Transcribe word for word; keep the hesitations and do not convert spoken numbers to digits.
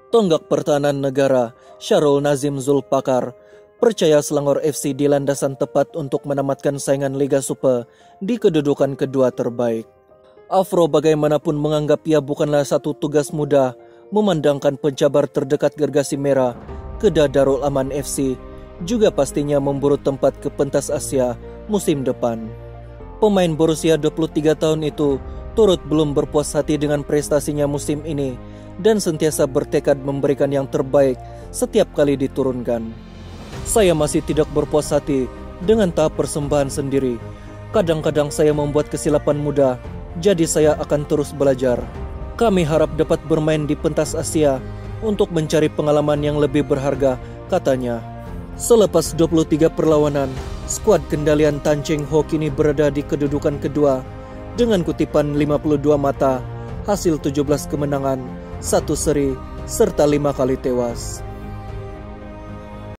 Tonggak pertahanan negara Syahrul Nazim Zulpakar percaya Selangor F C di landasan tepat untuk menamatkan saingan Liga Super di kedudukan kedua terbaik. Afro bagaimanapun menganggap ia bukanlah satu tugas mudah memandangkan pencabar terdekat Gergasi Merah Kedah Darul Aman F C juga pastinya memburu tempat ke pentas Asia musim depan. Pemain berusia dua puluh tiga tahun itu turut belum berpuas hati dengan prestasinya musim ini dan sentiasa bertekad memberikan yang terbaik setiap kali diturunkan. Saya masih tidak berpuas hati dengan tahap persembahan sendiri. Kadang-kadang saya membuat kesilapan mudah, jadi saya akan terus belajar. Kami harap dapat bermain di pentas Asia untuk mencari pengalaman yang lebih berharga, katanya. Selepas dua puluh tiga perlawanan, skuad kendalian Tan Cheng Ho kini berada di kedudukan kedua dengan kutipan lima puluh dua mata, hasil tujuh belas kemenangan, satu seri, serta lima kali tewas.